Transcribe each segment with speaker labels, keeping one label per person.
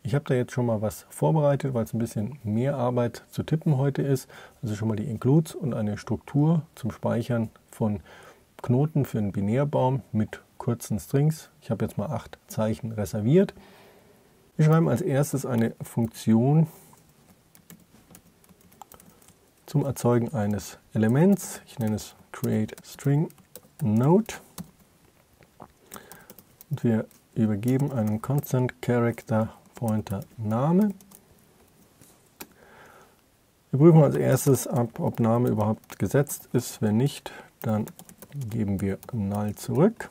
Speaker 1: Ich habe da jetzt schon mal was vorbereitet, weil es ein bisschen mehr Arbeit zu tippen heute ist. Also schon mal die Includes und eine Struktur zum Speichern von Knoten für einen Binärbaum mit kurzen Strings. Ich habe jetzt mal 8 Zeichen reserviert. Wir schreiben als erstes eine Funktion zum Erzeugen eines Elements. Ich nenne es createStringNode. Und wir übergeben einen Constant Character Pointer Name. Wir prüfen als erstes ab, ob Name überhaupt gesetzt ist. Wenn nicht, dann geben wir null zurück.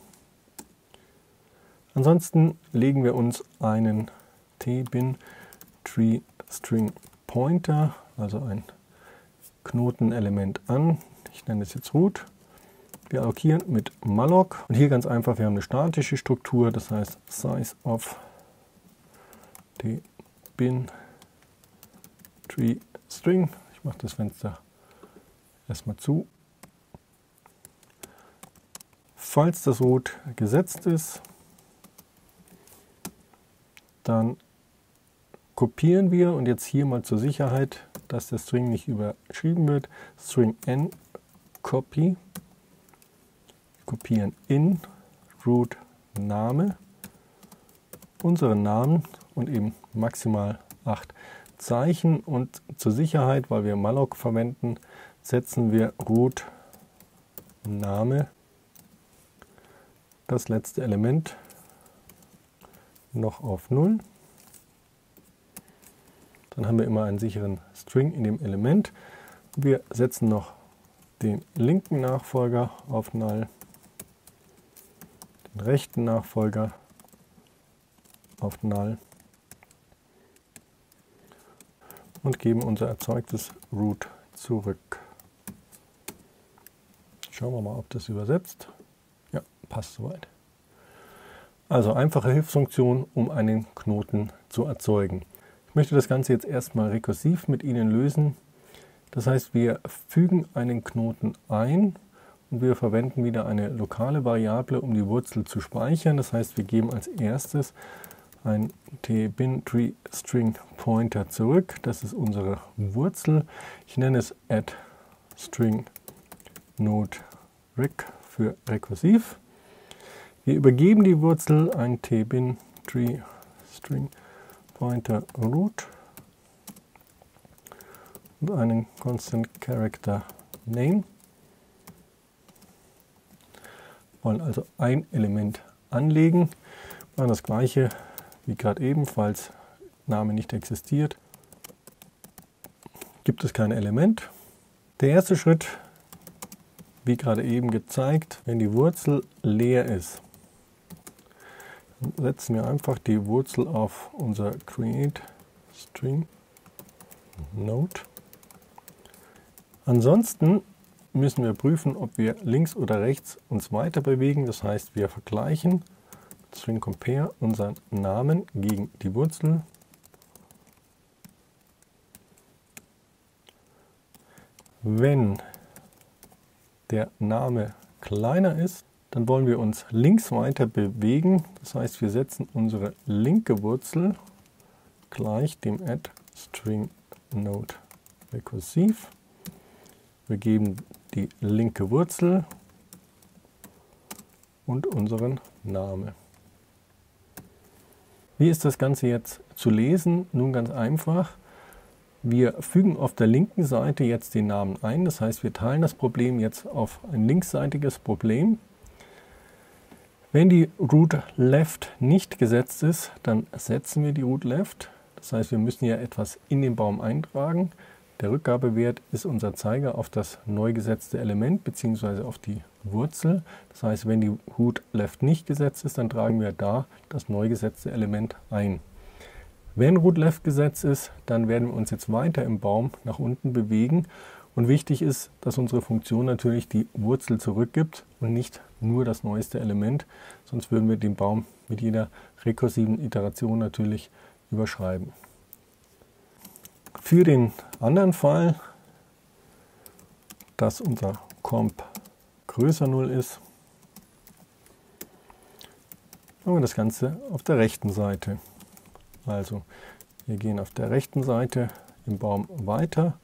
Speaker 1: Ansonsten legen wir uns einen tbin tree string pointer, also ein Knotenelement an. Ich nenne es jetzt root. Wir allokieren mit malloc und hier ganz einfach, wir haben eine statische Struktur, das heißt size of tbin tree string. Ich mache das Fenster erstmal zu. Falls das root gesetzt ist, dann kopieren wir und jetzt hier mal zur Sicherheit, dass der String nicht überschrieben wird, String n copy, kopieren in root Name, unseren Namen und eben maximal 8 Zeichen und zur Sicherheit, weil wir malloc verwenden, setzen wir root Name, das letzte Element, noch auf 0. Dann haben wir immer einen sicheren String in dem Element. Wir setzen noch den linken Nachfolger auf null, den rechten Nachfolger auf null und geben unser erzeugtes root zurück. Schauen wir mal, ob das übersetzt. Ja, passt soweit. Also einfache Hilfsfunktion, um einen Knoten zu erzeugen. Ich möchte das Ganze jetzt erstmal rekursiv mit Ihnen lösen. Das heißt, wir fügen einen Knoten ein und wir verwenden wieder eine lokale Variable, um die Wurzel zu speichern. Das heißt, wir geben als erstes ein tbin tree string pointer zurück. Das ist unsere Wurzel. Ich nenne es add string node rec für rekursiv. Wir übergeben die Wurzel ein tbin tree string pointer root und einen constant character name. Wir wollen also ein Element anlegen. Wir machen das gleiche wie gerade eben, falls Name nicht existiert, gibt es kein Element. Der erste Schritt, wie gerade eben gezeigt, wenn die Wurzel leer ist, dann setzen wir einfach die Wurzel auf unser createStringNode. Ansonsten müssen wir prüfen, ob wir links oder rechts uns weiter bewegen. Das heißt, wir vergleichen String compare unseren Namen gegen die Wurzel. Wenn der Name kleiner ist, dann wollen wir uns links weiter bewegen. Das heißt, wir setzen unsere linke Wurzel gleich dem add string node rekursiv. Wir geben die linke Wurzel und unseren Namen. Wie ist das Ganze jetzt zu lesen? Nun ganz einfach. Wir fügen auf der linken Seite jetzt den Namen ein. Das heißt, wir teilen das Problem jetzt auf ein linksseitiges Problem. Wenn die root left nicht gesetzt ist, dann setzen wir die root left. Das heißt, wir müssen ja etwas in den Baum eintragen. Der Rückgabewert ist unser Zeiger auf das neu gesetzte Element bzw. auf die Wurzel. Das heißt, wenn die root left nicht gesetzt ist, dann tragen wir da das neu gesetzte Element ein. Wenn root left gesetzt ist, dann werden wir uns jetzt weiter im Baum nach unten bewegen. Und wichtig ist, dass unsere Funktion natürlich die Wurzel zurückgibt und nicht nur das neueste Element. Sonst würden wir den Baum mit jeder rekursiven Iteration natürlich überschreiben. Für den anderen Fall, dass unser Comp größer 0 ist, machen wir das Ganze auf der rechten Seite. Also wir gehen auf der rechten Seite im Baum weiter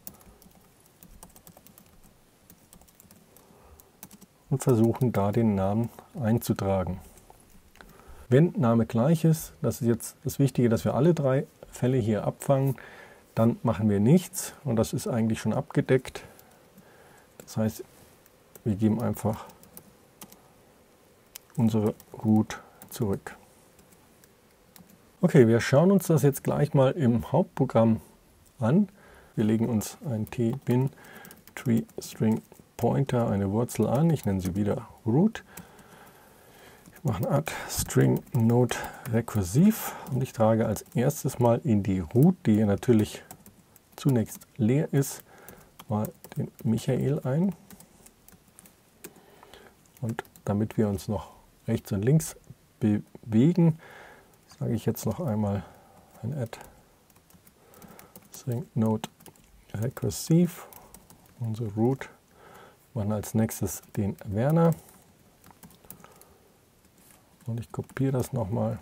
Speaker 1: und versuchen da den Namen einzutragen. Wenn Name gleich ist, das ist jetzt das Wichtige, dass wir alle 3 Fälle hier abfangen, dann machen wir nichts und das ist eigentlich schon abgedeckt. Das heißt, wir geben einfach unsere Root zurück. Okay, wir schauen uns das jetzt gleich mal im Hauptprogramm an. Wir legen uns ein t-bin tree string pointer, eine Wurzel an. Ich nenne sie wieder Root. Ich mache ein add string node rekursiv und ich trage als erstes mal in die Root, die hier natürlich zunächst leer ist, mal den Michael ein. Und damit wir uns noch rechts und links bewegen, sage ich jetzt noch einmal ein add string node rekursiv. Unsere Root machen als nächstes den Werner. Und ich kopiere das nochmal.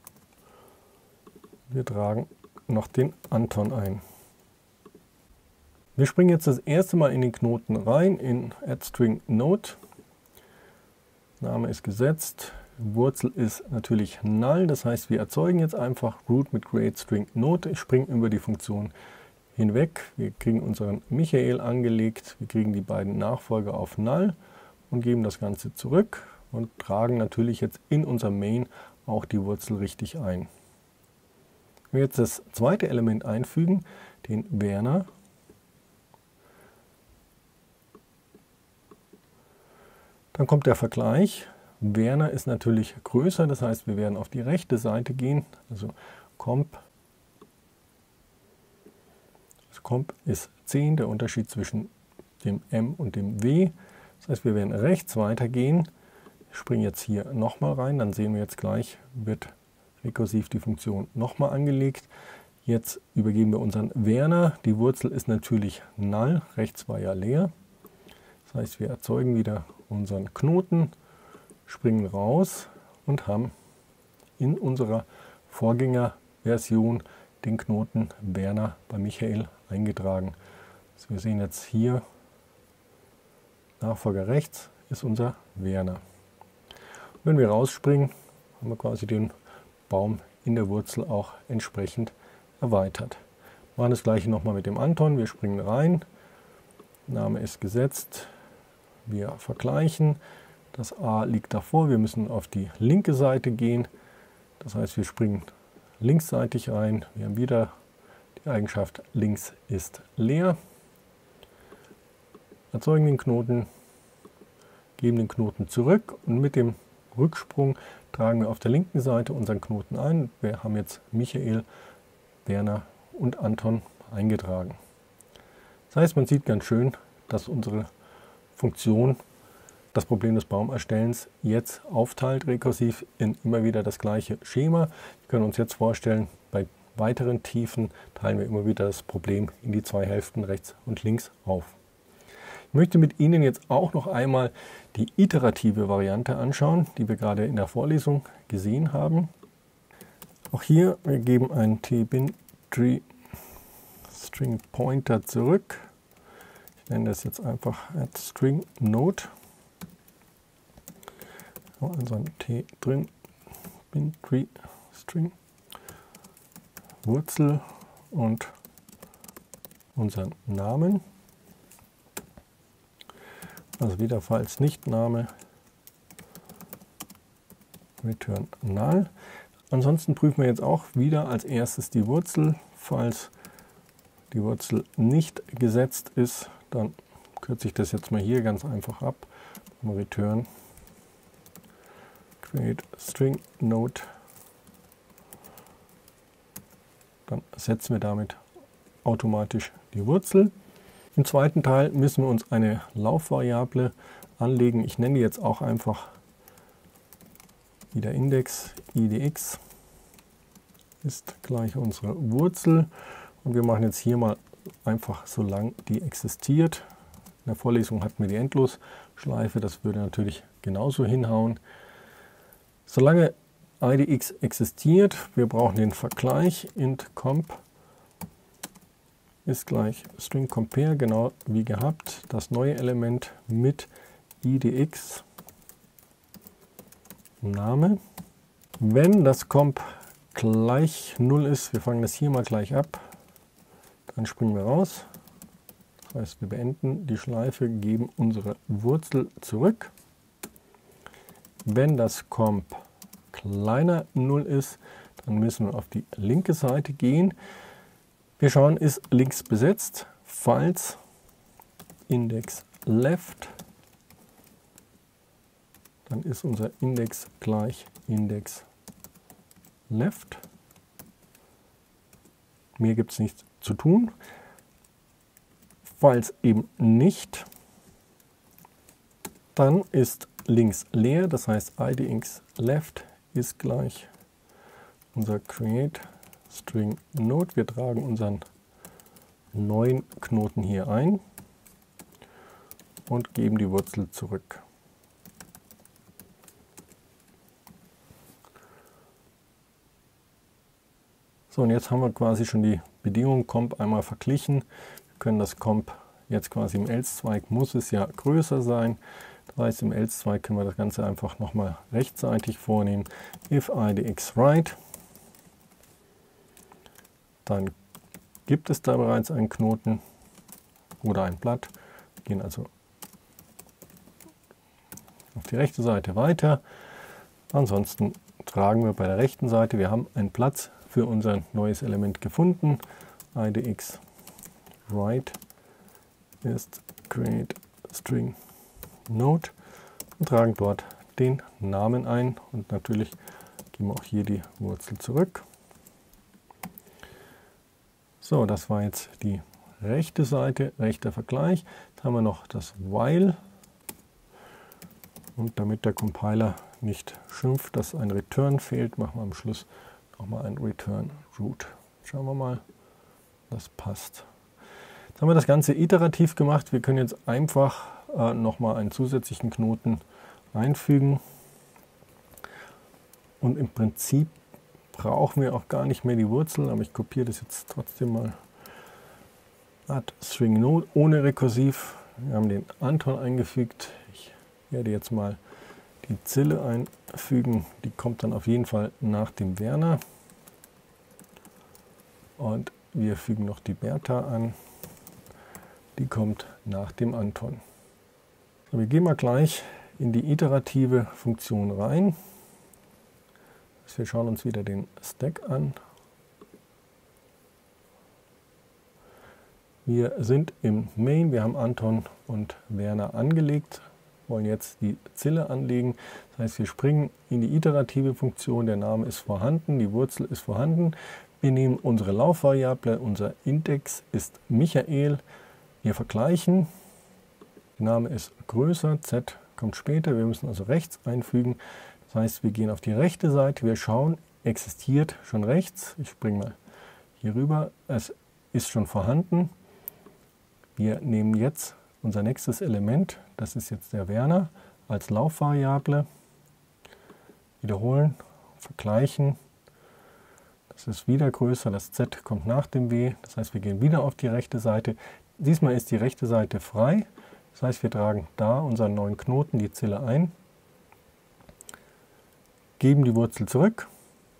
Speaker 1: Wir tragen noch den Anton ein. Wir springen jetzt das erste Mal in den Knoten rein, in add-string-node. Name ist gesetzt. Wurzel ist natürlich null. Das heißt, wir erzeugen jetzt einfach root mit create-string-node. Ich springe über die Funktion hinweg. Wir kriegen unseren Michael angelegt. Wir kriegen die beiden Nachfolger auf null und geben das Ganze zurück. Und tragen natürlich jetzt in unser Main auch die Wurzel richtig ein. Wenn wir jetzt das zweite Element einfügen, den Werner, dann kommt der Vergleich. Werner ist natürlich größer, das heißt, wir werden auf die rechte Seite gehen. Also comp ist 10, der Unterschied zwischen dem M und dem W. Das heißt, wir werden rechts weitergehen. Ich springe jetzt hier nochmal rein, dann sehen wir jetzt gleich, wird rekursiv die Funktion nochmal angelegt. Jetzt übergeben wir unseren Werner. Die Wurzel ist natürlich null, rechts war ja leer. Das heißt, wir erzeugen wieder unseren Knoten, springen raus und haben in unserer Vorgängerversion den Knoten Werner bei Michael eingetragen. Also wir sehen jetzt hier, Nachfolger rechts ist unser Werner. Wenn wir rausspringen, haben wir quasi den Baum in der Wurzel auch entsprechend erweitert. Wir machen das gleiche nochmal mit dem Anton. Wir springen rein, Name ist gesetzt, wir vergleichen. Das A liegt davor, wir müssen auf die linke Seite gehen. Das heißt, wir springen linksseitig rein. Wir haben wieder die Eigenschaft, links ist leer. Erzeugen den Knoten, geben den Knoten zurück und mit dem Rücksprung tragen wir auf der linken Seite unseren Knoten ein. Wir haben jetzt Michael, Werner und Anton eingetragen. Das heißt, man sieht ganz schön, dass unsere Funktion das Problem des Baumerstellens jetzt aufteilt, rekursiv in immer wieder das gleiche Schema. Wir können uns jetzt vorstellen, bei weiteren Tiefen teilen wir immer wieder das Problem in die 2 Hälften rechts und links auf. Ich möchte mit Ihnen jetzt auch noch einmal die iterative Variante anschauen, die wir gerade in der Vorlesung gesehen haben. Auch hier, wir geben einen t-bin tree string pointer zurück. Ich nenne das jetzt einfach add string node. Also ein t drin, bin tree string Wurzel und unseren Namen. Also wieder falls nicht Name, return null. Ansonsten prüfen wir jetzt auch wieder als erstes die Wurzel. Falls die Wurzel nicht gesetzt ist, dann kürze ich das jetzt mal hier ganz einfach ab. Return create string node. Dann setzen wir damit automatisch die Wurzel. Im zweiten Teil müssen wir uns eine Laufvariable anlegen. Ich nenne die jetzt auch einfach wieder Index idx ist gleich unsere Wurzel. Und wir machen jetzt hier mal einfach, solange die existiert. In der Vorlesung hatten wir die Endlosschleife, das würde natürlich genauso hinhauen. Solange IDX existiert. Wir brauchen den Vergleich. Int comp ist gleich string compare, genau wie gehabt. Das neue Element mit IDX Name. Wenn das comp gleich 0 ist, wir fangen das hier mal gleich ab, dann springen wir raus. Das heißt, wir beenden die Schleife, geben unsere Wurzel zurück. Wenn das comp kleiner 0 ist, dann müssen wir auf die linke Seite gehen. Wir schauen, ist links besetzt. Falls Index left, dann ist unser Index gleich Index left. Mehr gibt es nichts zu tun. Falls eben nicht, dann ist links leer, das heißt IDX left ist gleich unser create string node. Wir tragen unseren neuen Knoten hier ein und geben die Wurzel zurück. So, und jetzt haben wir quasi schon die Bedingung comp einmal verglichen. Wir können das comp jetzt quasi im else-Zweig, muss es ja größer sein. Das heißt, im else-Zweig können wir das Ganze einfach nochmal rechtzeitig vornehmen. If IDX right, dann gibt es da bereits einen Knoten oder ein Blatt. Wir gehen also auf die rechte Seite weiter. Ansonsten tragen wir bei der rechten Seite, wir haben einen Platz für unser neues Element gefunden. IDX right ist create string node und tragen dort den Namen ein und natürlich geben wir auch hier die Wurzel zurück. So, das war jetzt die rechte Seite, rechter Vergleich. Jetzt haben wir noch das while und damit der Compiler nicht schimpft, dass ein Return fehlt, machen wir am Schluss nochmal ein Return Root. Schauen wir mal, das passt. Jetzt haben wir das Ganze iterativ gemacht. Wir können jetzt einfach nochmal einen zusätzlichen Knoten einfügen. Und im Prinzip brauchen wir auch gar nicht mehr die Wurzel, aber ich kopiere das jetzt trotzdem mal. Add string node ohne rekursiv. Wir haben den Anton eingefügt. Ich werde jetzt mal die Zille einfügen. Die kommt dann auf jeden Fall nach dem Werner. Und wir fügen noch die Bertha an. Die kommt nach dem Anton. So, wir gehen mal gleich in die iterative Funktion rein. Wir schauen uns wieder den Stack an. Wir sind im Main, wir haben Anton und Werner angelegt, wollen jetzt die Zille anlegen. Das heißt, wir springen in die iterative Funktion, der Name ist vorhanden, die Wurzel ist vorhanden. Wir nehmen unsere Laufvariable, unser Index ist Michael. Wir vergleichen, der Name ist größer, Z kommt später, wir müssen also rechts einfügen. Das heißt, wir gehen auf die rechte Seite, wir schauen, existiert schon rechts. Ich springe mal hier rüber, es ist schon vorhanden. Wir nehmen jetzt unser nächstes Element, das ist jetzt der Werner, als Laufvariable. Wiederholen, vergleichen. Das ist wieder größer, das Z kommt nach dem W. Das heißt, wir gehen wieder auf die rechte Seite. Diesmal ist die rechte Seite frei. Das heißt, wir tragen da unseren neuen Knoten, die Zille ein. Geben die Wurzel zurück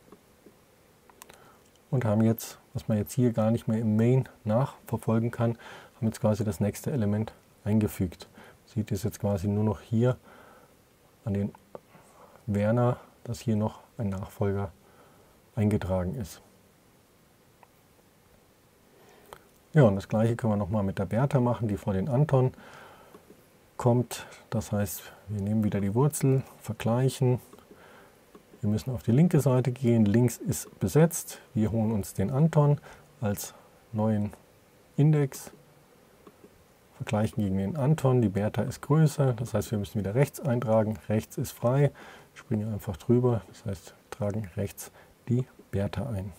Speaker 1: und haben jetzt, was man jetzt hier gar nicht mehr im Main nachverfolgen kann, haben jetzt quasi das nächste Element eingefügt. Man sieht es jetzt quasi nur noch hier an den Werner, dass hier noch ein Nachfolger eingetragen ist. Ja, und das gleiche können wir nochmal mit der Bertha machen, die vor den Anton kommt. Das heißt, wir nehmen wieder die Wurzel, vergleichen. Wir müssen auf die linke Seite gehen, links ist besetzt. Wir holen uns den Anton als neuen Index, vergleichen gegen den Anton. Die Bertha ist größer, das heißt, wir müssen wieder rechts eintragen. Rechts ist frei, springen einfach drüber, das heißt, wir tragen rechts die Bertha ein.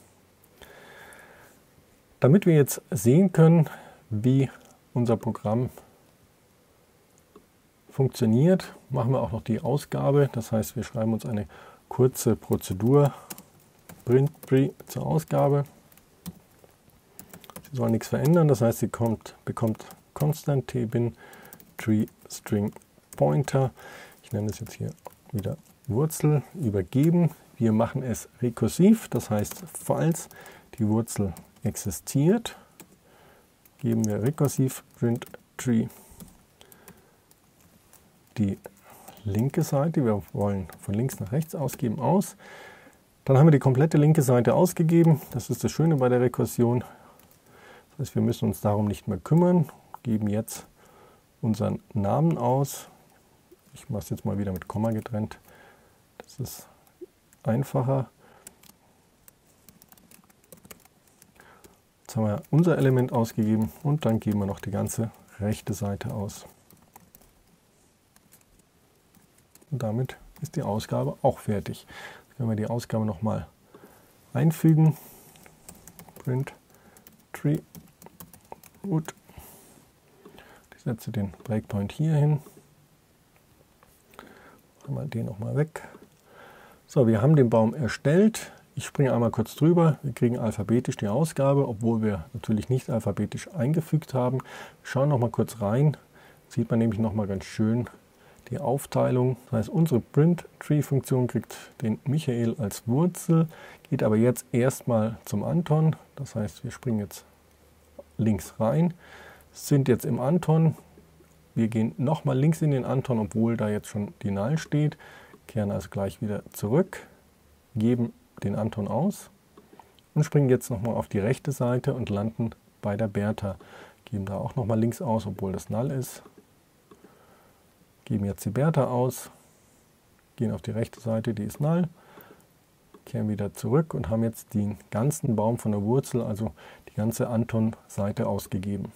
Speaker 1: Damit wir jetzt sehen können, wie unser Programm funktioniert, machen wir auch noch die Ausgabe. Das heißt, wir schreiben uns eine kurze Prozedur. Print Tree zur Ausgabe. Sie soll nichts verändern, das heißt, sie bekommt Constant T-Bin Tree String Pointer. Ich nenne es jetzt hier wieder Wurzel übergeben. Wir machen es rekursiv, das heißt, falls die Wurzel existiert, geben wir rekursiv Print Tree die linke Seite. Wir wollen von links nach rechts ausgeben aus. Dann haben wir die komplette linke Seite ausgegeben. Das ist das Schöne bei der Rekursion. Das heißt, wir müssen uns darum nicht mehr kümmern. Geben jetzt unseren Namen aus. Ich mache es jetzt mal wieder mit Komma getrennt. Das ist einfacher. Jetzt haben wir unser Element ausgegeben und dann geben wir noch die ganze rechte Seite aus. Und damit ist die Ausgabe auch fertig. Jetzt können wir die Ausgabe nochmal einfügen. Print Tree. Gut. Ich setze den Breakpoint hier hin. Machen wir den nochmal weg. So, wir haben den Baum erstellt. Ich springe einmal kurz drüber. Wir kriegen alphabetisch die Ausgabe, obwohl wir natürlich nicht alphabetisch eingefügt haben. Schauen noch mal kurz rein. Sieht man nämlich noch mal ganz schön die Aufteilung. Das heißt, unsere Print-Tree-Funktion kriegt den Michael als Wurzel, geht aber jetzt erstmal zum Anton. Das heißt, wir springen jetzt links rein, sind jetzt im Anton. Wir gehen nochmal links in den Anton, obwohl da jetzt schon die Null steht. Kehren also gleich wieder zurück, geben den Anton aus und springen jetzt nochmal auf die rechte Seite und landen bei der Bertha. Geben da auch nochmal links aus, obwohl das Null ist. Geben jetzt die Bertha aus, gehen auf die rechte Seite, die ist Null, kehren wieder zurück und haben jetzt den ganzen Baum von der Wurzel, also die ganze Anton-Seite ausgegeben.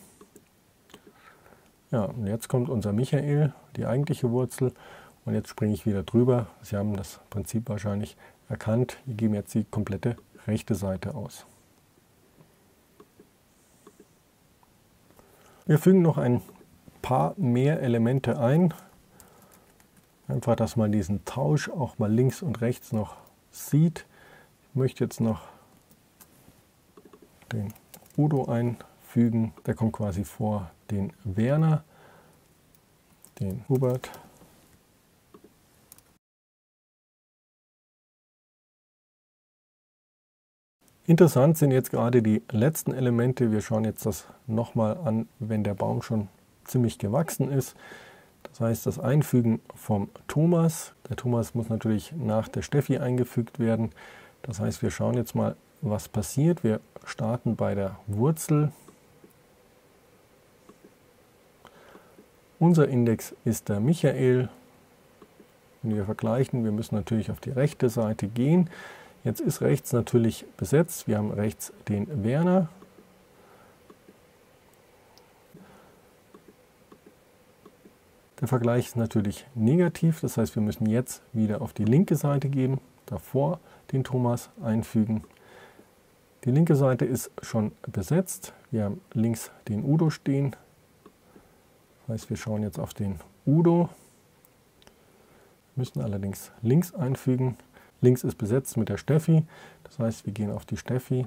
Speaker 1: Ja, und jetzt kommt unser Michael, die eigentliche Wurzel, und jetzt springe ich wieder drüber. Sie haben das Prinzip wahrscheinlich erkannt. Wir geben jetzt die komplette rechte Seite aus. Wir fügen noch ein paar mehr Elemente ein. Einfach, dass man diesen Tausch auch mal links und rechts noch sieht. Ich möchte jetzt noch den Udo einfügen. Der kommt quasi vor den Werner, den Hubert. Interessant sind jetzt gerade die letzten Elemente. Wir schauen jetzt das nochmal an, wenn der Baum schon ziemlich gewachsen ist. Das heißt, das Einfügen vom Thomas. Der Thomas muss natürlich nach der Steffi eingefügt werden. Das heißt, wir schauen jetzt mal, was passiert. Wir starten bei der Wurzel. Unser Index ist der Michael. Wenn wir vergleichen, wir müssen natürlich auf die rechte Seite gehen. Jetzt ist rechts natürlich besetzt. Wir haben rechts den Werner. Der Vergleich ist natürlich negativ, das heißt, wir müssen jetzt wieder auf die linke Seite gehen, davor den Thomas einfügen. Die linke Seite ist schon besetzt. Wir haben links den Udo stehen. Das heißt, wir schauen jetzt auf den Udo, müssen allerdings links einfügen. Links ist besetzt mit der Steffi, das heißt, wir gehen auf die Steffi,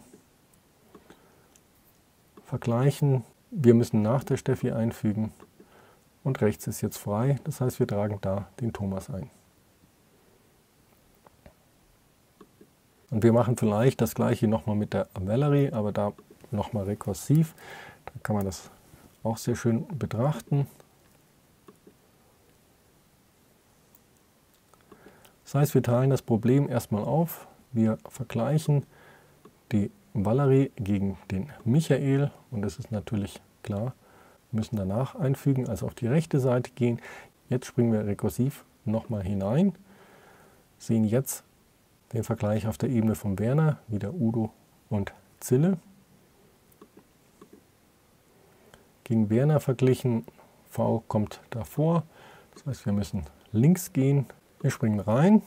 Speaker 1: vergleichen. Wir müssen nach der Steffi einfügen. Und rechts ist jetzt frei, das heißt, wir tragen da den Thomas ein. Und wir machen vielleicht das gleiche nochmal mit der Valerie, aber da nochmal rekursiv. Da kann man das auch sehr schön betrachten. Das heißt, wir teilen das Problem erstmal auf. Wir vergleichen die Valerie gegen den Michael und das ist natürlich klar. Wir müssen danach einfügen, also auf die rechte Seite gehen. Jetzt springen wir rekursiv nochmal hinein, sehen jetzt den Vergleich auf der Ebene von Werner, wieder Udo und Zille. Gegen Werner verglichen, V kommt davor, das heißt, wir müssen links gehen. Wir springen rein,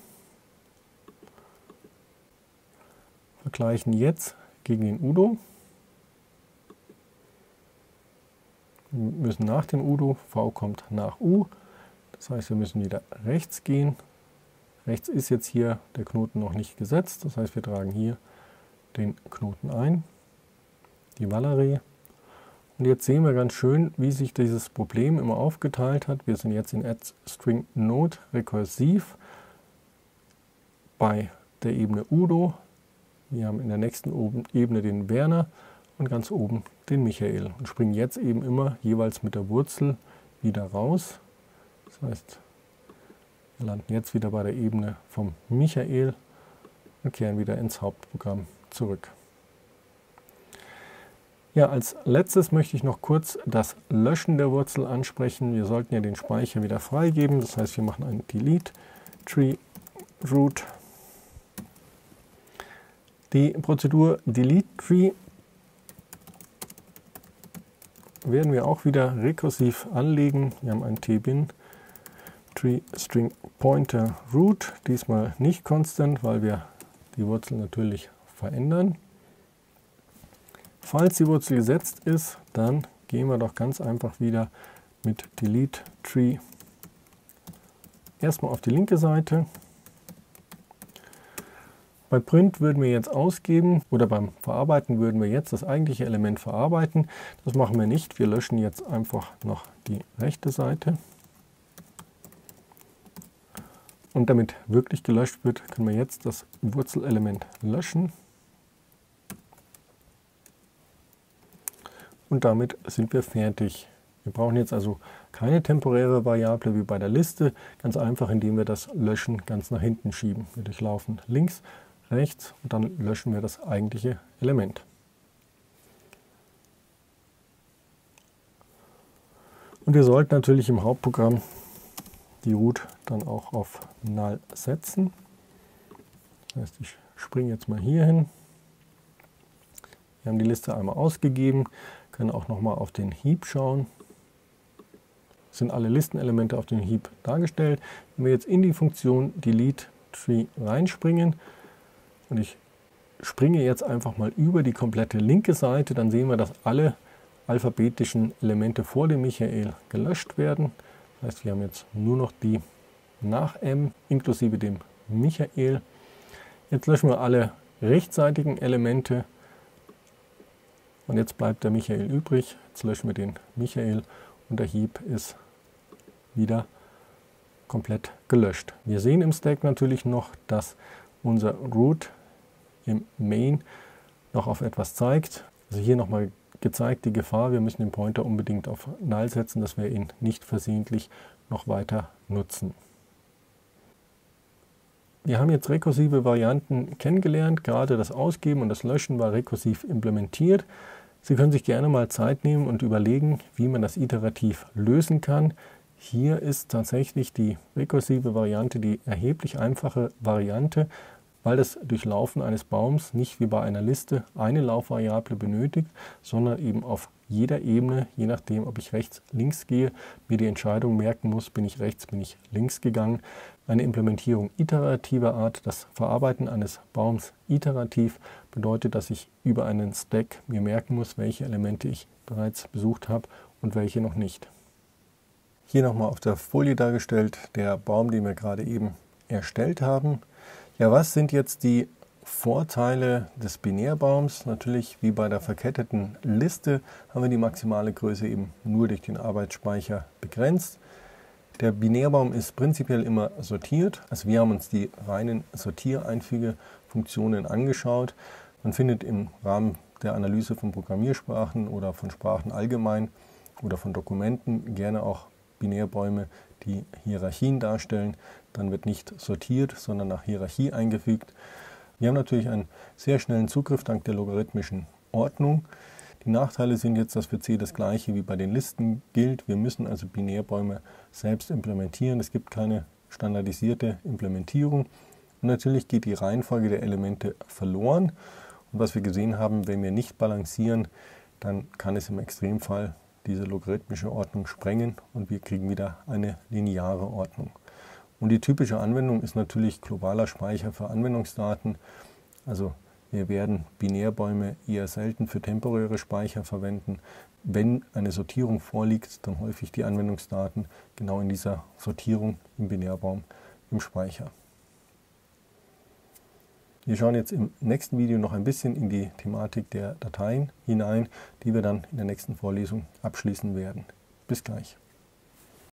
Speaker 1: vergleichen jetzt gegen den Udo. Wir müssen nach dem Udo, V kommt nach U, das heißt, wir müssen wieder rechts gehen, Rechts ist jetzt hier der Knoten noch nicht gesetzt. Das heißt, wir tragen hier den Knoten ein, die Valerie. Und jetzt sehen wir ganz schön, wie sich dieses Problem immer aufgeteilt hat. Wir sind jetzt in add-string-node rekursiv bei der Ebene Udo. Wir haben in der nächsten Ebene den Werner und ganz oben den Michael und springen jetzt eben immer jeweils mit der Wurzel wieder raus. Das heißt, wir landen jetzt wieder bei der Ebene vom Michael und kehren wieder ins Hauptprogramm zurück. Ja, als letztes möchte ich noch kurz das Löschen der Wurzel ansprechen. Wir sollten ja den Speicher wieder freigeben. Das heißt, wir machen einen Delete Tree Root. Die Prozedur Delete Tree werden wir auch wieder rekursiv anlegen. Wir haben ein tbin Tree String Pointer Root. Diesmal nicht constant, weil wir die Wurzel natürlich verändern. Falls die Wurzel gesetzt ist, dann gehen wir doch ganz einfach wieder mit Delete Tree erstmal auf die linke Seite. Bei Print würden wir jetzt ausgeben oder beim Verarbeiten würden wir jetzt das eigentliche Element verarbeiten. Das machen wir nicht. Wir löschen jetzt einfach noch die rechte Seite. Und damit wirklich gelöscht wird, können wir jetzt das Wurzelelement löschen. Und damit sind wir fertig. Wir brauchen jetzt also keine temporäre Variable wie bei der Liste, ganz einfach, indem wir das Löschen ganz nach hinten schieben. Wir durchlaufen links, rechts und dann löschen wir das eigentliche Element. Und wir sollten natürlich im Hauptprogramm die Root dann auch auf Null setzen. Das heißt, ich springe jetzt mal hier hin. Wir haben die Liste einmal ausgegeben, können auch noch mal auf den Heap schauen. Es sind alle Listenelemente auf dem Heap dargestellt. Wenn wir jetzt in die Funktion Delete Tree reinspringen und ich springe jetzt einfach mal über die komplette linke Seite, dann sehen wir, dass alle alphabetischen Elemente vor dem Michael gelöscht werden. Das heißt, wir haben jetzt nur noch die nach M inklusive dem Michael. Jetzt löschen wir alle rechtsseitigen Elemente. Und jetzt bleibt der Michael übrig. Jetzt löschen wir den Michael und der Heap ist wieder komplett gelöscht. Wir sehen im Stack natürlich noch, dass unser Root im Main noch auf etwas zeigt. Also hier nochmal gezeigt die Gefahr, wir müssen den Pointer unbedingt auf Null setzen, dass wir ihn nicht versehentlich noch weiter nutzen. Wir haben jetzt rekursive Varianten kennengelernt. Gerade das Ausgeben und das Löschen war rekursiv implementiert. Sie können sich gerne mal Zeit nehmen und überlegen, wie man das iterativ lösen kann. Hier ist tatsächlich die rekursive Variante die erheblich einfache Variante, weil das Durchlaufen eines Baums nicht wie bei einer Liste eine Laufvariable benötigt, sondern eben auf jeder Ebene, je nachdem, ob ich rechts, links gehe, mir die Entscheidung merken muss, bin ich rechts, bin ich links gegangen. Eine Implementierung iterativer Art, das Verarbeiten eines Baums iterativ, bedeutet, dass ich über einen Stack mir merken muss, welche Elemente ich bereits besucht habe und welche noch nicht. Hier nochmal auf der Folie dargestellt, der Baum, den wir gerade eben erstellt haben. Ja, was sind jetzt die Vorteile des Binärbaums? Natürlich, wie bei der verketteten Liste, haben wir die maximale Größe eben nur durch den Arbeitsspeicher begrenzt. Der Binärbaum ist prinzipiell immer sortiert. Also wir haben uns die reinen Sortiereinfügefunktionen angeschaut. Man findet im Rahmen der Analyse von Programmiersprachen oder von Sprachen allgemein oder von Dokumenten gerne auch Binärbäume, die Hierarchien darstellen. Dann wird nicht sortiert, sondern nach Hierarchie eingefügt. Wir haben natürlich einen sehr schnellen Zugriff dank der logarithmischen Ordnung. Die Nachteile sind jetzt, dass für C das gleiche wie bei den Listen gilt. Wir müssen also Binärbäume selbst implementieren. Es gibt keine standardisierte Implementierung. Und natürlich geht die Reihenfolge der Elemente verloren. Und was wir gesehen haben, wenn wir nicht balancieren, dann kann es im Extremfall diese logarithmische Ordnung sprengen und wir kriegen wieder eine lineare Ordnung. Und die typische Anwendung ist natürlich globaler Speicher für Anwendungsdaten. Also wir werden Binärbäume eher selten für temporäre Speicher verwenden. Wenn eine Sortierung vorliegt, dann häufig die Anwendungsdaten genau in dieser Sortierung im Binärbaum im Speicher. Wir schauen jetzt im nächsten Video noch ein bisschen in die Thematik der Dateien hinein, die wir dann in der nächsten Vorlesung abschließen werden. Bis gleich.